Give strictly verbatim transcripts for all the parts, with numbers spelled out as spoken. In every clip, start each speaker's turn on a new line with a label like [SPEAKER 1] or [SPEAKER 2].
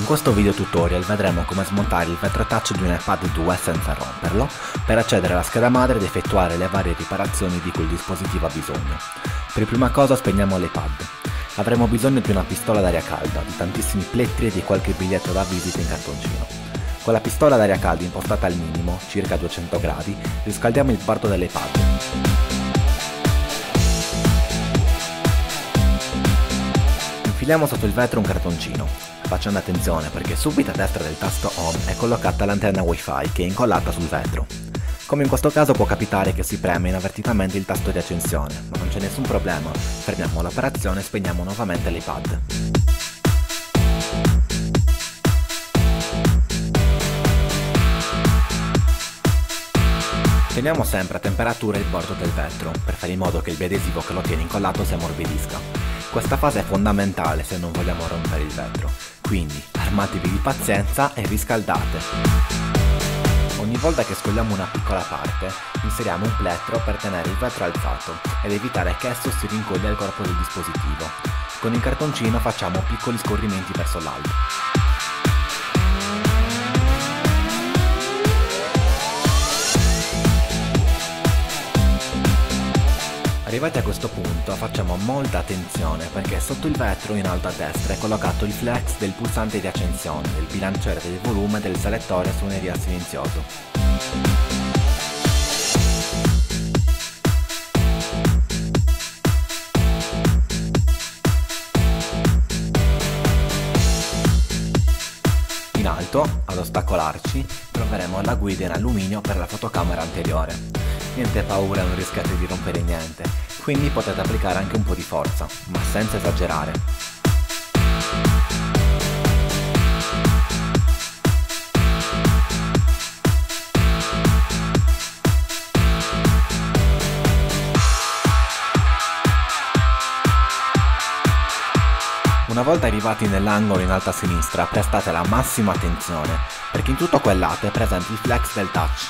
[SPEAKER 1] questo video tutorial vedremo come smontare il vetro touch di un iPad due senza romperlo, per accedere alla scheda madre ed effettuare le varie riparazioni di cui il dispositivo ha bisogno. Per prima cosa spegniamo l'iPad. Avremo bisogno di una pistola d'aria calda, di tantissimi plettri e di qualche biglietto da visita in cartoncino. Con la pistola d'aria calda impostata al minimo, circa duecento gradi, riscaldiamo il bordo dell'iPad. Infiliamo sotto il vetro un cartoncino. Facendo attenzione perché subito a destra del tasto Home è collocata l'antenna Wi-Fi che è incollata sul vetro. Come in questo caso può capitare che si preme inavvertitamente il tasto di accensione, ma non c'è nessun problema, fermiamo l'operazione e spegniamo nuovamente l'iPad. Teniamo sempre a temperatura il bordo del vetro, per fare in modo che il biadesivo che lo tiene incollato si ammorbidisca. Questa fase è fondamentale se non vogliamo rompere il vetro, quindi armatevi di pazienza e riscaldate. Ogni volta che scogliamo una piccola parte, inseriamo un plettro per tenere il vetro alzato ed evitare che esso si rincoglia al corpo del dispositivo. Con il cartoncino facciamo piccoli scorrimenti verso l'alto. Arrivati a questo punto facciamo molta attenzione perché sotto il vetro in alto a destra è collocato il flex del pulsante di accensione, del bilanciere del volume e del selettore suoneria silenzioso. In alto, ad ostacolarci, troveremo la guida in alluminio per la fotocamera anteriore. Niente paura, non rischiate di rompere niente, quindi potete applicare anche un po' di forza, ma senza esagerare. Una volta arrivati nell'angolo in alto a sinistra, prestate la massima attenzione, perché in tutto quel lato è presente il flex del touch.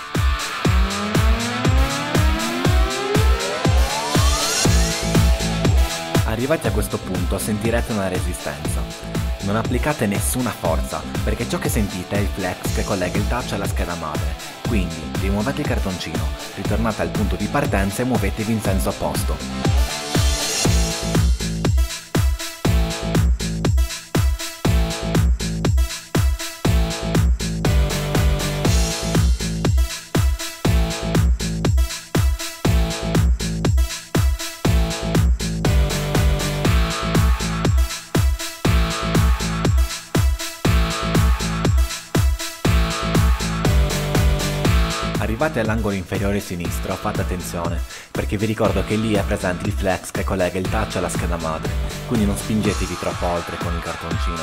[SPEAKER 1] Arrivati a questo punto sentirete una resistenza. Non applicate nessuna forza, perché ciò che sentite è il flex che collega il touch alla scheda madre. Quindi rimuovete il cartoncino, ritornate al punto di partenza e muovetevi in senso opposto. Arrivate all'angolo inferiore sinistro, fate attenzione, perché vi ricordo che lì è presente il flex che collega il touch alla scheda madre, quindi non spingetevi troppo oltre con il cartoncino.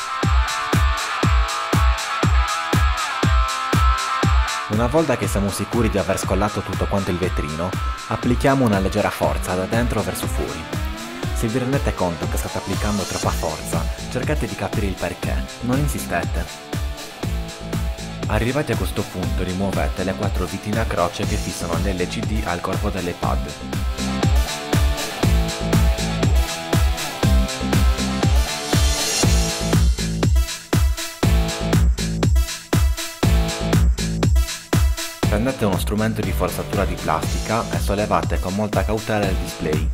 [SPEAKER 1] Una volta che siamo sicuri di aver scollato tutto quanto il vetrino, applichiamo una leggera forza da dentro verso fuori. Se vi rendete conto che state applicando troppa forza, cercate di capire il perché, non insistete. Arrivati a questo punto rimuovete le quattro vitine a croce che fissano l'L C D al corpo dell'iPad. Prendete uno strumento di forzatura di plastica e sollevate con molta cautela il display.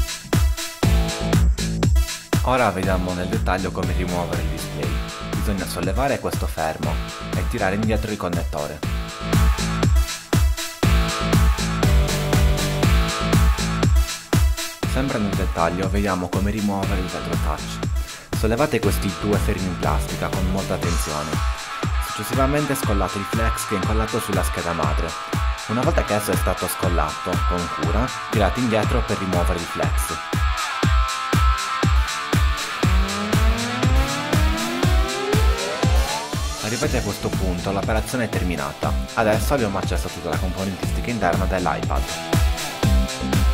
[SPEAKER 1] Ora vediamo nel dettaglio come rimuovere il display. Bisogna sollevare questo fermo e tirare indietro il connettore. Sempre nel dettaglio vediamo come rimuovere il vetro touch. Sollevate questi due fermi in plastica con molta attenzione. Successivamente scollate il flex che è incollato sulla scheda madre. Una volta che esso è stato scollato con cura, tirate indietro per rimuovere il flex. Arrivati a questo punto l'operazione è terminata, adesso abbiamo accesso a tutta la componentistica interna dell'iPad.